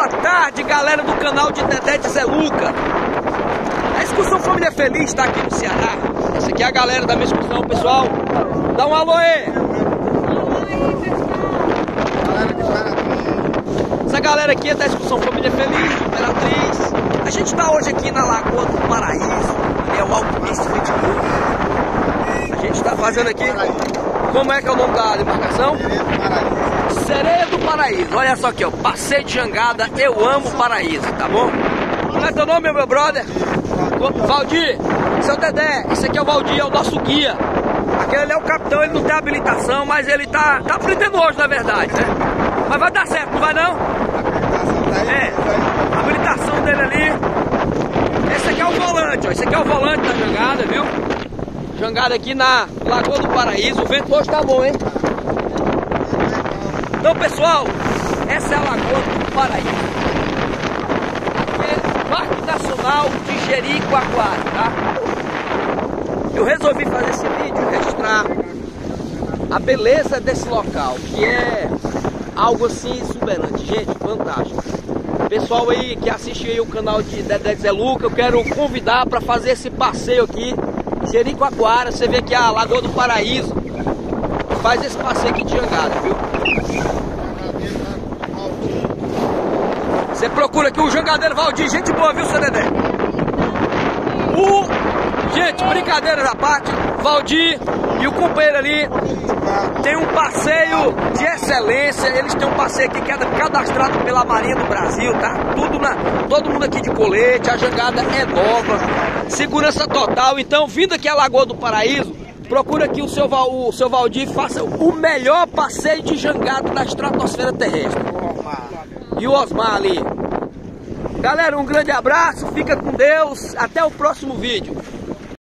Boa tarde, galera do canal de Dedé de Zé Luca. A excursão Família Feliz está aqui no Ceará. Essa aqui é a galera da minha excursão, pessoal. Dá um alô aí. Essa galera aqui é da excursão Família Feliz, Imperatriz. A gente está hoje aqui na Lagoa do Paraíso, é o Alpinista Ritmo. A gente está fazendo aqui, como é que é o nome da embarcação? Sereia do Paraíso. Olha só aqui, ó, passeio de jangada, eu amo Paraíso, tá bom? Como é teu nome, meu brother? Valdir, seu Dedé, esse aqui é o Valdir, é o nosso guia. Aquele ali é o capitão, ele não tem habilitação, mas ele tá aprendendo hoje, na verdade, né? Mas vai dar certo, não vai não? A habilitação dele ali. Esse aqui é o volante, ó, esse aqui é o volante da jangada, viu? Jangada aqui na Lagoa do Paraíso, o vento hoje tá bom, hein? Então, pessoal, essa é a Lagoa do Paraíso. É Parque Nacional de Jericoacoara, tá? Eu resolvi fazer esse vídeo, registrar a beleza desse local, que é algo assim exuberante, gente, fantástico. Pessoal aí que assiste aí o canal de Dedé de Zé Luca, eu quero convidar para fazer esse passeio aqui, Jericoacoara. Você vê que a Lagoa do Paraíso faz esse passeio aqui de jangada, viu? Você procura aqui o jangadeiro Valdir, gente boa, viu, seu Dedé? Gente, brincadeira da parte, Valdir e o companheiro ali tem um passeio de excelência. Eles têm um passeio aqui que é cadastrado pela Marinha do Brasil, tá? Todo mundo aqui de colete, a jangada é nova, segurança total. Então, vindo aqui à Lagoa do Paraíso, procura aqui o seu Valdir e faça o melhor passeio de jangada da estratosfera terrestre. E o Osmar ali. Galera, um grande abraço, fica com Deus, até o próximo vídeo.